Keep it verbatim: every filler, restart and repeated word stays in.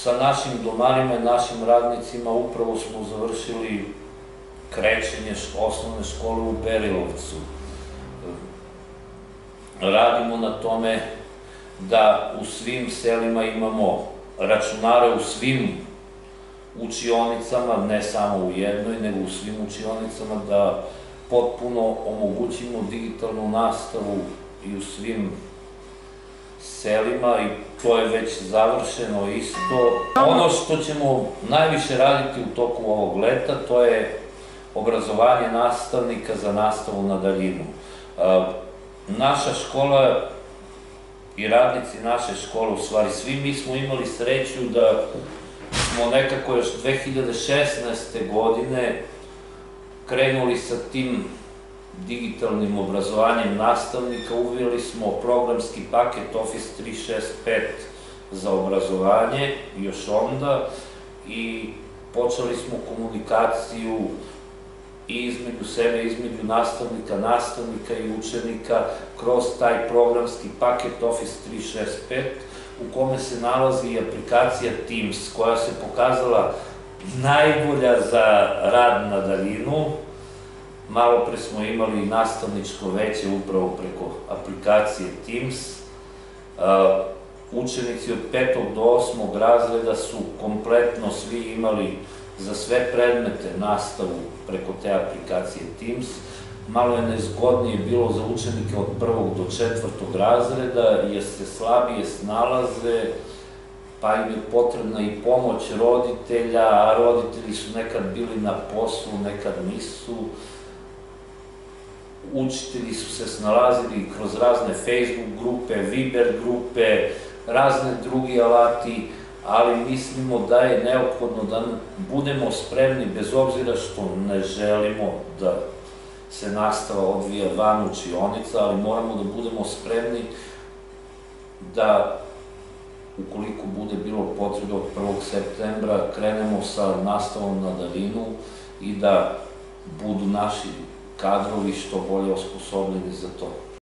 sa našim domarima i našim radnicima upravo smo završili krećenje osnovne škole u Berilovcu. Radimo na tome da u svim selima imamo računare u svim učionicama, ne samo u jednoj, nego u svim učionicama, da potpuno omogućimo digitalnu nastavu i u svim selima i to je već završeno isto. Ono što ćemo najviše raditi u toku ovog leta, to je obrazovanje nastavnika za nastavu na daljinu. Naša škola i radnici naše škole, u stvari svi mi smo imali sreću da smo nekako još dve hiljade šesnaeste. godine krenuli sa tim digitalnim obrazovanjem nastavnika, uveli smo programski paket Office tri šest pet za obrazovanje još onda i počeli smo komunikaciju i između sebe, između nastavnika, nastavnika i učenika kroz taj programski paket Office tri šest pet u kome se nalazi i aplikacija Teams koja se pokazala najbolja za rad na daljinu. Malo pre smo imali nastavničko veće upravo preko aplikacije Teams. Učenici od petog do osmog razreda su kompletno svi imali za sve predmete nastavu preko te aplikacije Teams. Malo je nezgodnije bilo za učenike od prvog do četvrtog razreda jer se slabije snalaze, pa im je potrebna i pomoć roditelja, a roditelji su nekad bili na poslu, nekad nisu. Učitelji su se snalazili kroz razne Facebook grupe, Viber grupe, razne drugi alati, ali mislimo da je neophodno da budemo spremni, bez obzira što ne želimo da se nastava odvija van učionica, ali moramo da budemo spremni da, ukoliko bude bilo potrebe od prvog septembra, krenemo sa nastavom na daljinu i da budu naši kadrovi što bolje osposobljeni za to.